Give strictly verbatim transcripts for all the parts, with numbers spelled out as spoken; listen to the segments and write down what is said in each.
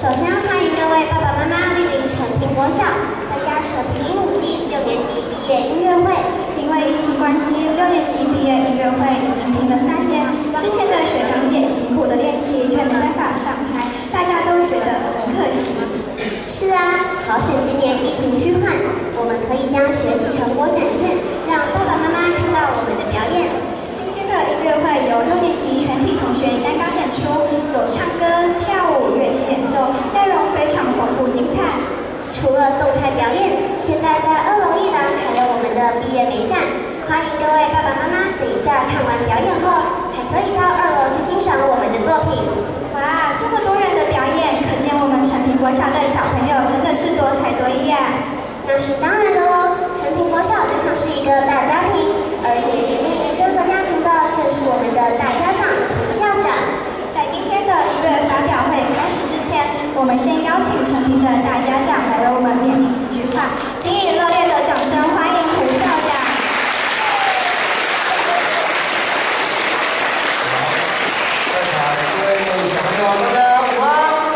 首先欢迎各位爸爸妈妈莅临成品国小参加成品鹦鹉季六年级毕业音乐会。 因为疫情关系，六年级毕业音乐会已经停了三年。之前的学长姐辛苦的练习，却没办法上台，大家都觉得很可惜。 是啊，好险今年疫情趋缓，我们可以将学习成果展现，让爸爸妈妈看到我们的表演。 今天的音乐会由六年级全体同学担纲演出，有唱歌、跳舞、乐器演奏，内容非常丰富精彩。 除了动态表演，现在在二楼一栏还有我们的毕业美展，欢迎各位爸爸妈妈等一下看完表演后，还可以到二楼去欣赏我们的作品。 哇，这么多人的表演，可见我们成品国小的小朋友真的是多才多艺啊！ 那是当然的喽，成品国小就像是一个大家庭，而领领经营这个家庭的正是我们的大家长胡校长。 在今天的音乐发表会开始之前，我们先邀请成品的大家长来为我们勉励几句话，请以热烈的掌声欢迎胡校长。 好，在场各位小朋友，大家午安。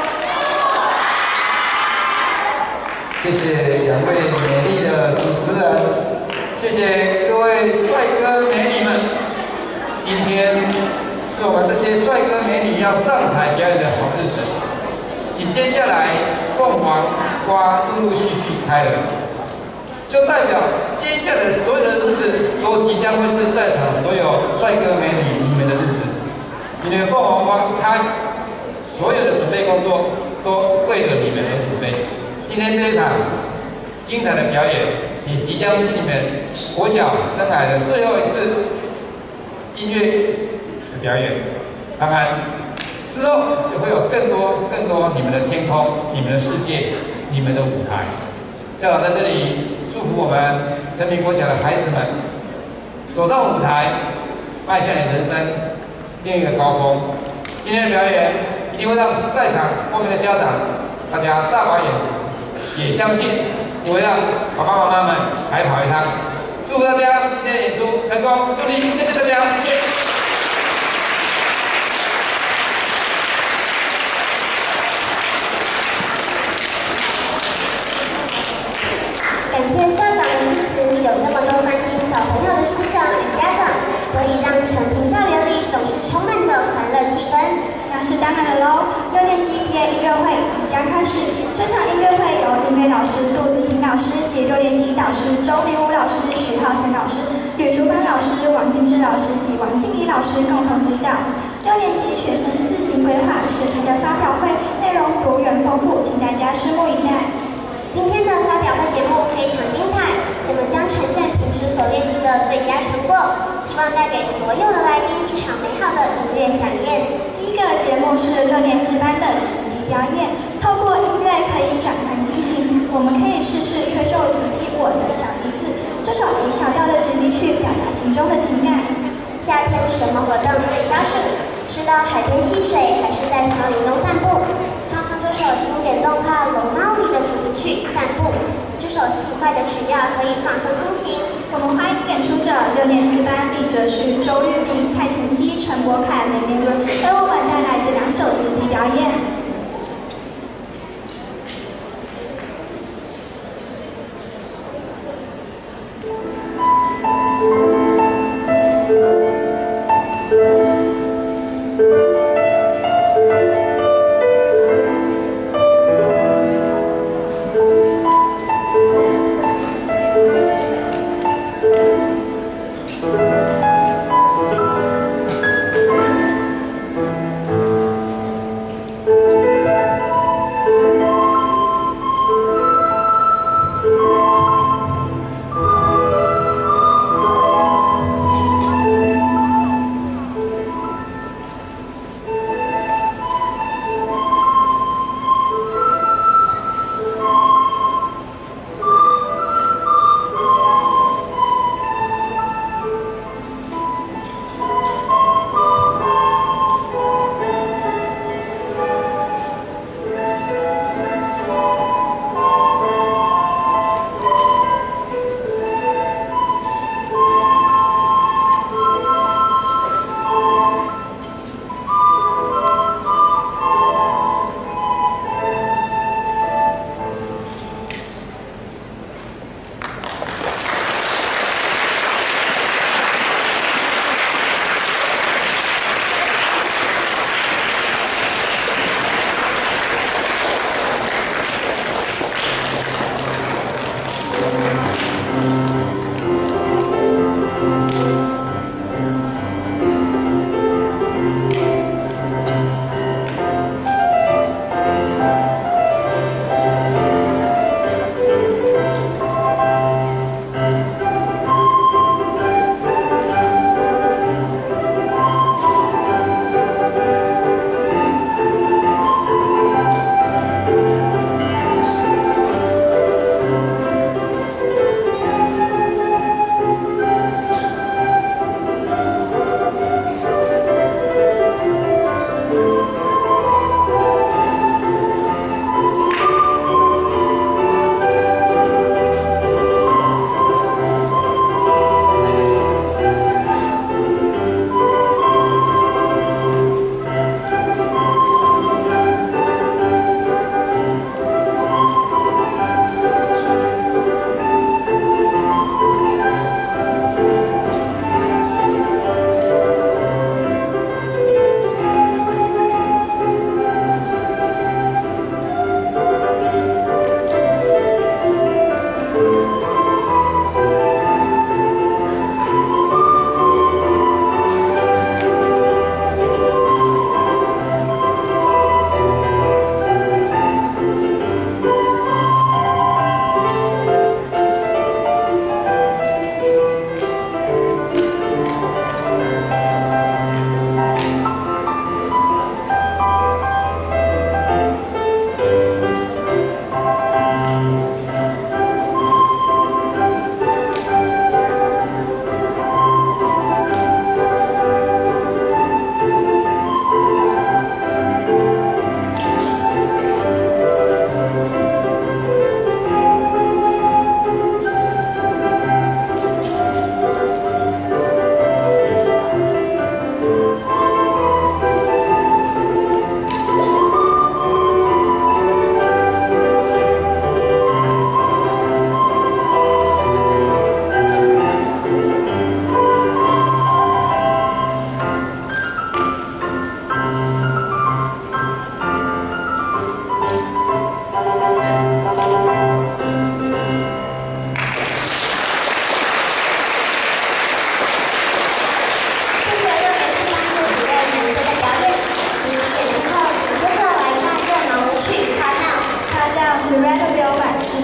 谢谢两位美丽的主持人，谢谢各位帅哥美女们。今天是我们这些帅哥美女要上台表演的好日子。紧接下来，凤凰花陆陆续续开了，就代表接下来所有的日子都即将会是在场所有帅哥美女你们的日子。因为凤凰花开，所有的准备工作都为了你们而准备。今天这一场精彩的表演，也即将是你们国小生涯的最后一次音乐的表演。当然，之后就会有更多更多你们的天空、你们的世界、你们的舞台。校长在这里祝福我们成品国小的孩子们，走上舞台，迈向你人生另一个高峰。今天的表演一定会让在场后面的家长大家大把眼，也相信我会让爸爸妈妈们白跑一趟。祝福大家今天的演出成功顺利，谢谢大家，谢谢。 感谢校长的支持，有这么多关心小朋友的师长与家长，所以让成品校园里总是充满着欢乐气氛。 那是当然的喽，六年级毕业音乐会即将开始。这场音乐会由音乐老师杜子晴老师及六年级导师周明武老师、徐浩成老师、吕淑芬老师、王金枝老师及王静怡老师共同指导。六年级学生自行规划设计的发表会，内容多元丰富，请大家拭目以待。 今天的发表会节目非常精彩，我们将呈现平时所练习的最佳成果，希望带给所有的来宾一场美好的音乐飨宴。 第一个节目是六年四班的子弟表演，透过音乐可以转换心情，我们可以试试吹奏子弟我的小笛子，这首以小调的直笛曲表达心中的情感。 夏天什么活动最消暑？是到海边戏水，还是在森林中散步？唱唱这首经典动画《龙猫》里的主题曲《散步》，这首轻快的曲调可以放松心情。 我们欢迎演出者六年四班李哲旭、周玉明、蔡晨曦、陈柏凯、林连伦为我们带来这两首子弟表演。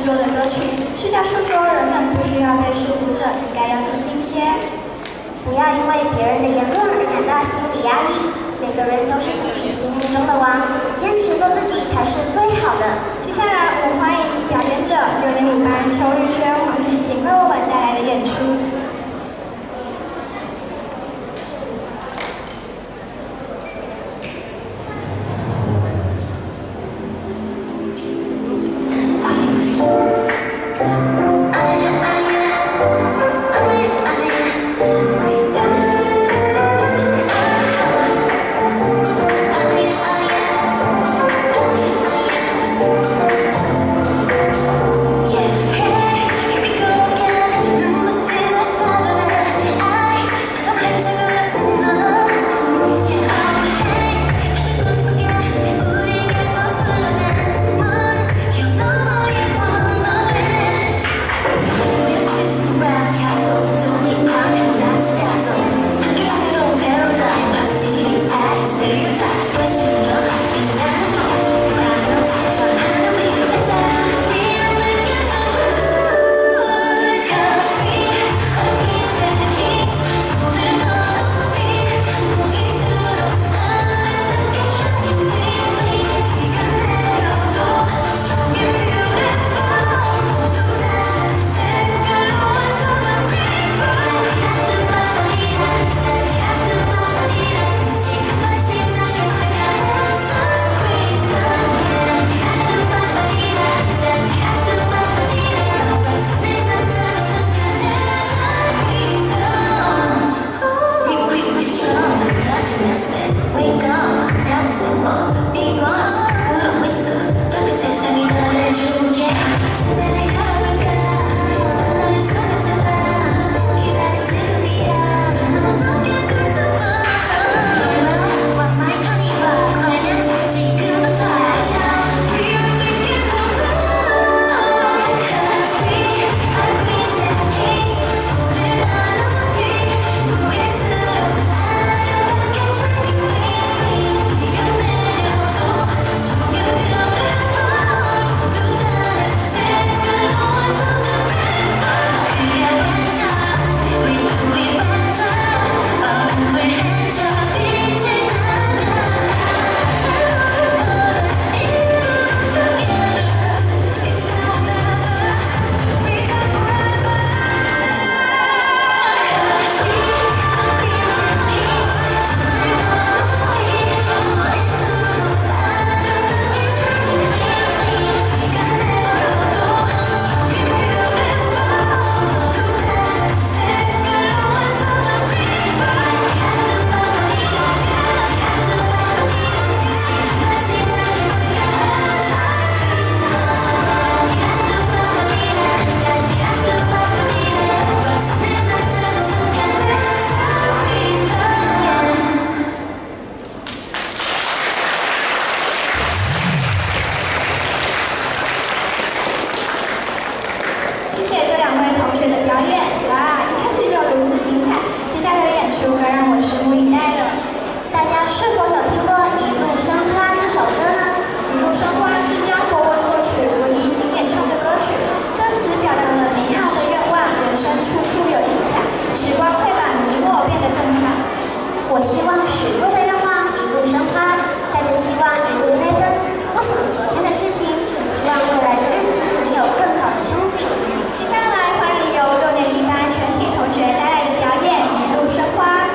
作的歌曲，是讲述说人们不需要被束缚着，应该要自信些。 不要因为别人的言论而感到心理压抑。每个人都是自己心目中的王，坚持做自己才是最好的。 接下来，我们欢迎表演者六年五班邱玉轩、黄子晴为我们带来的演出。 我希望许多的愿望一路生花，带着希望一路飞奔。不想昨天的事情，只希望未来的日子能有更好的憧憬。 接下来欢迎由六年一班全体同学带来的表演《一路生花》。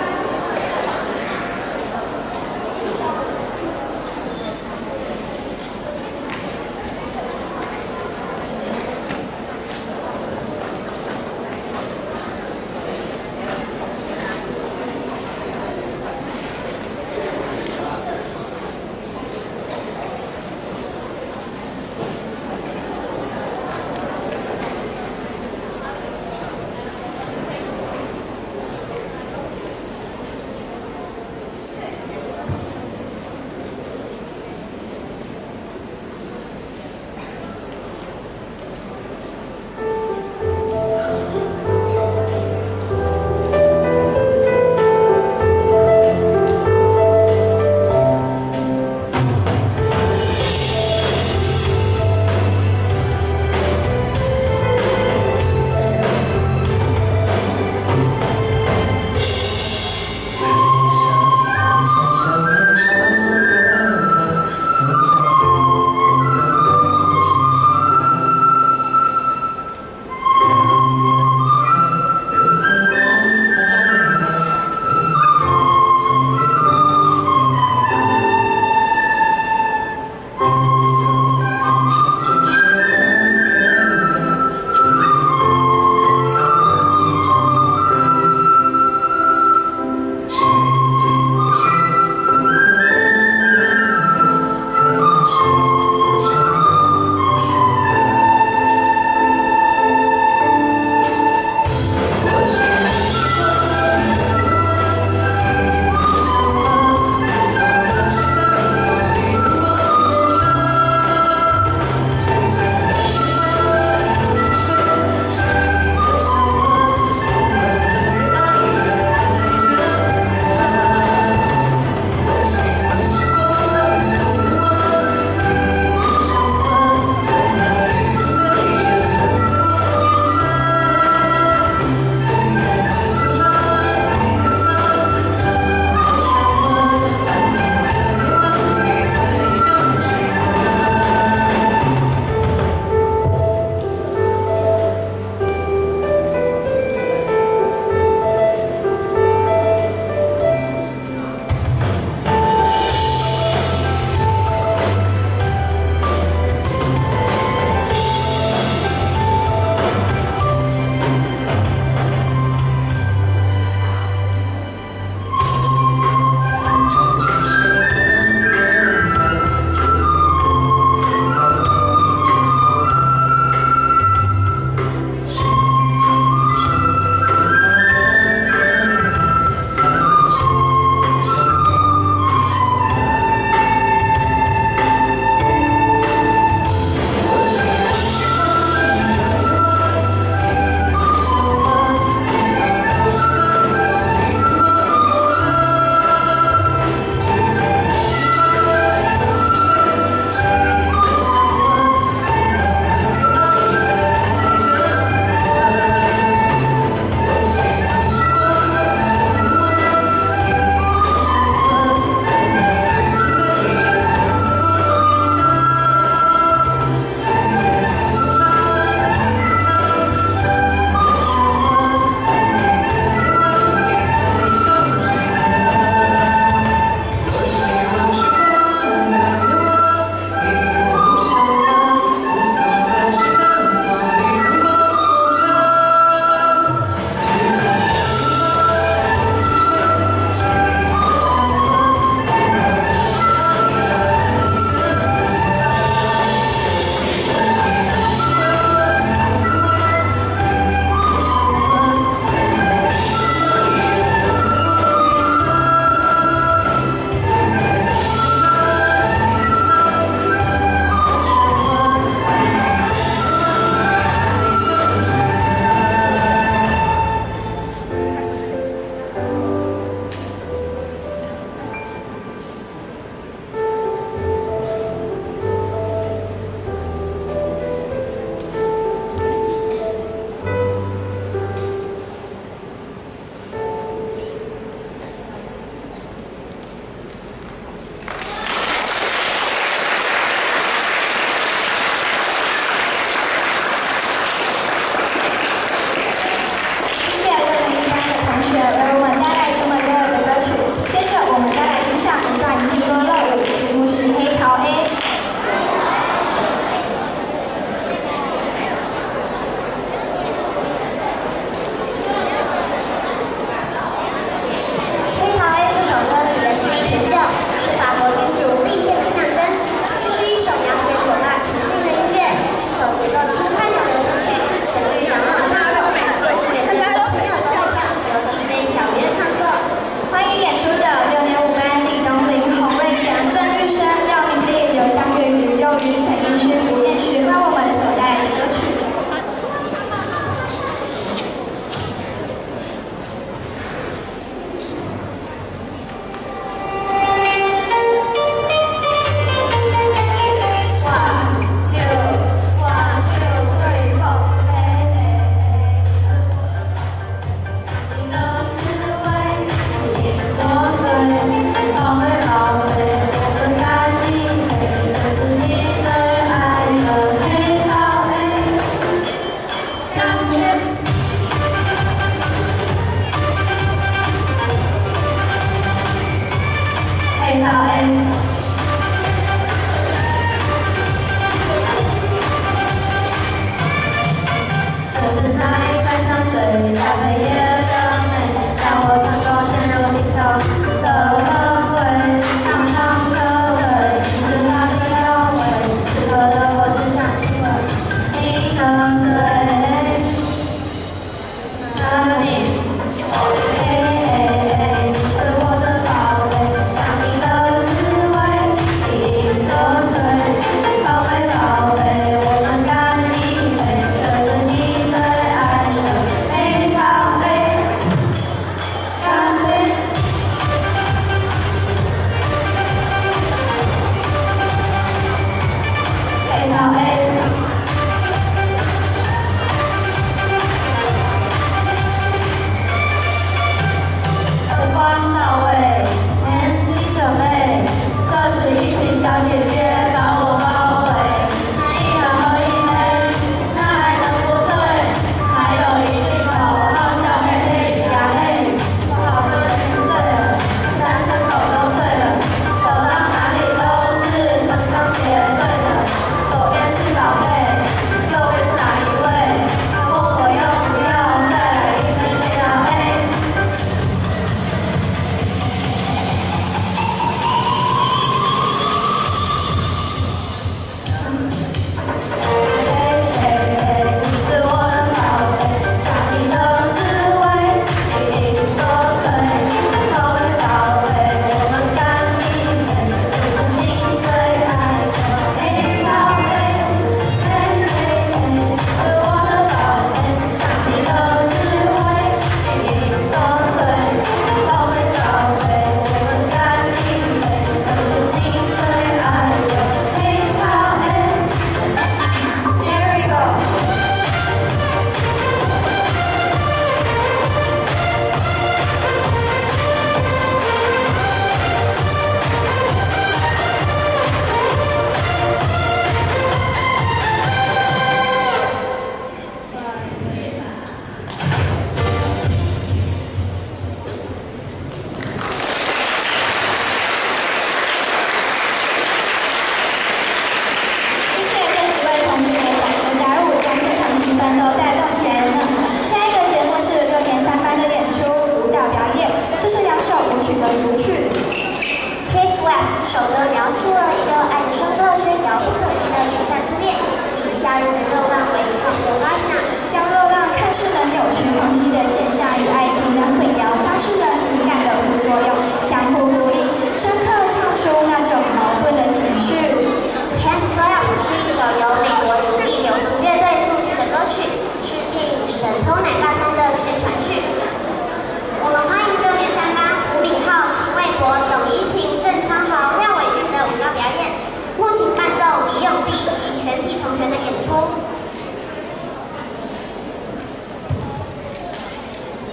人的热浪为创作发想， 将热浪看似能扭曲空气的现象与爱情能混淆当事人情感的副作用相互呼应，深刻唱出那种矛盾的情绪。 Hand Clap 是一首由美国独立流行乐队录制的歌曲，是电影《神偷奶爸三》的宣传曲。我们欢迎六点三八吴炳浩、秦卫国、董怡晴、郑昌豪、廖伟君的舞蹈表演，木琴伴奏李永弟及全体同学的演出。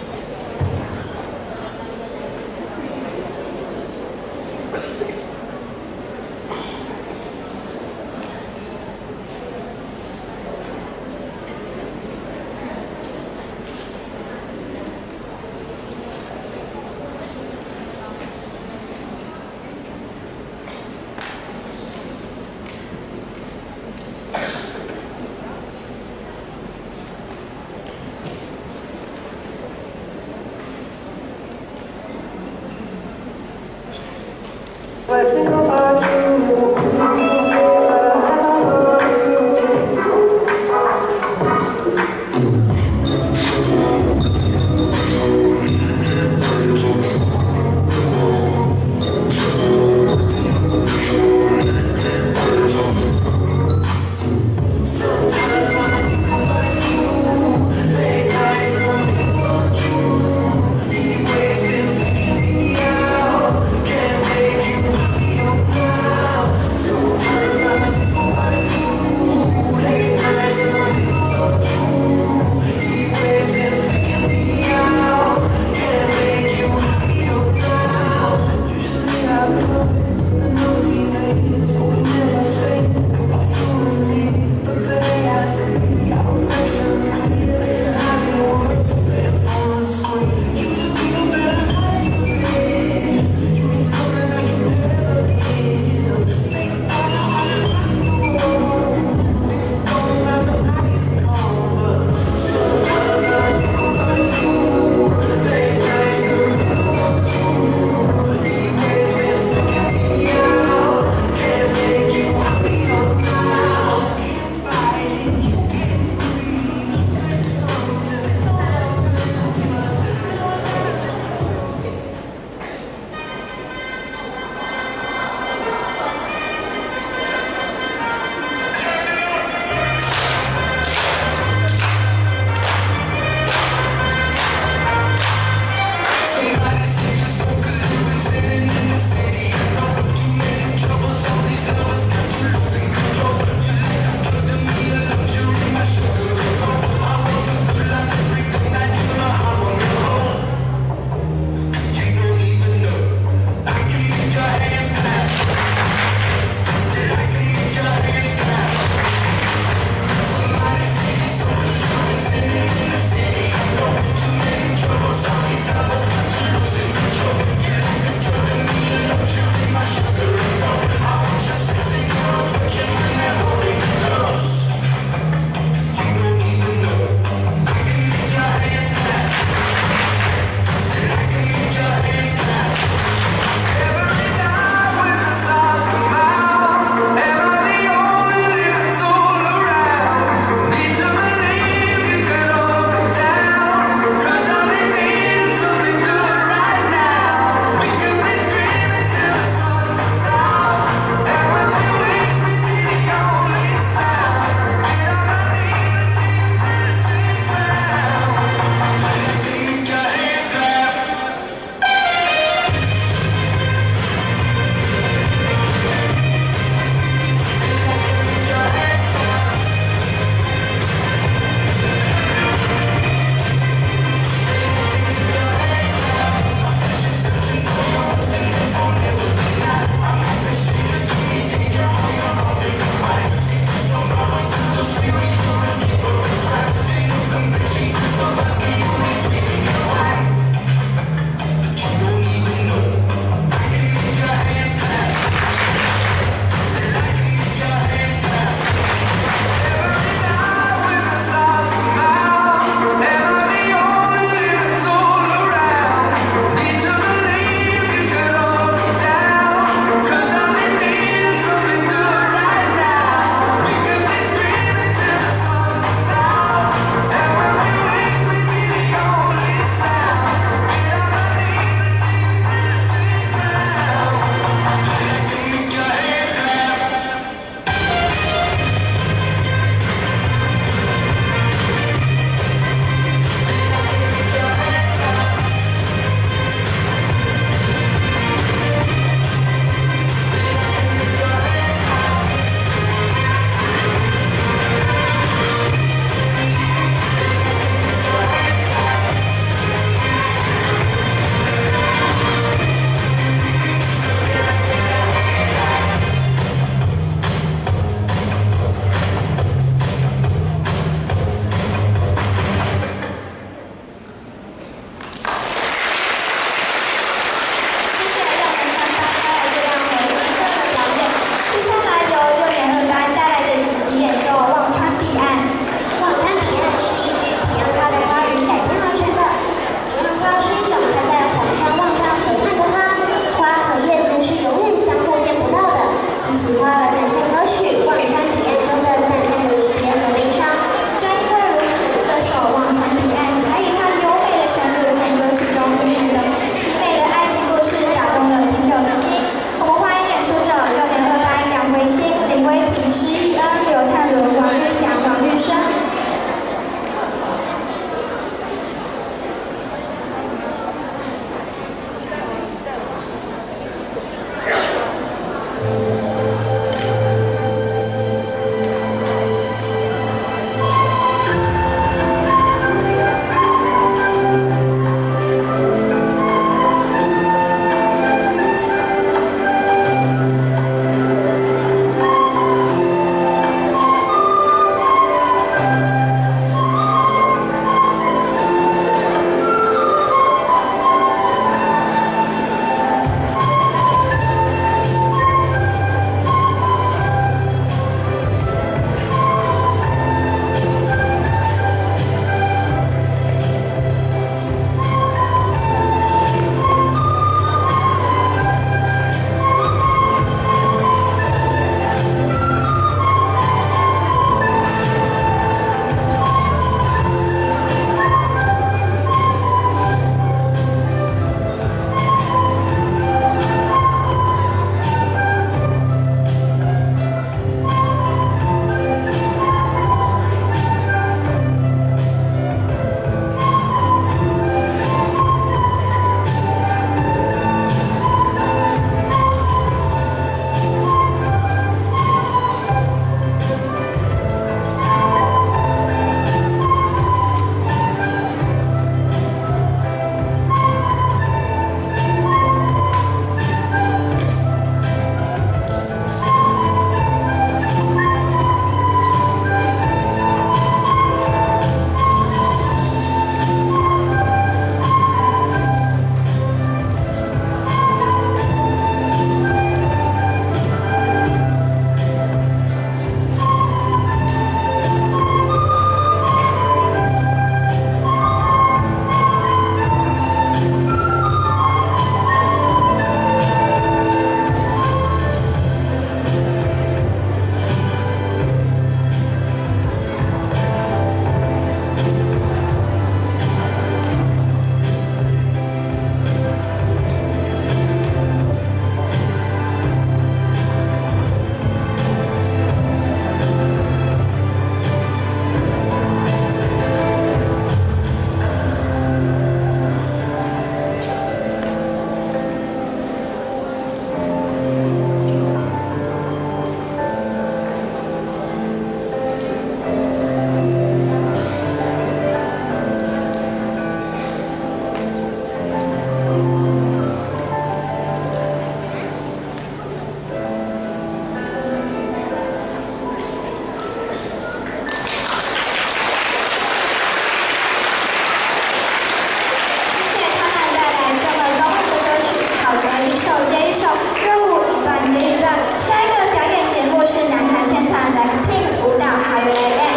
好园来练。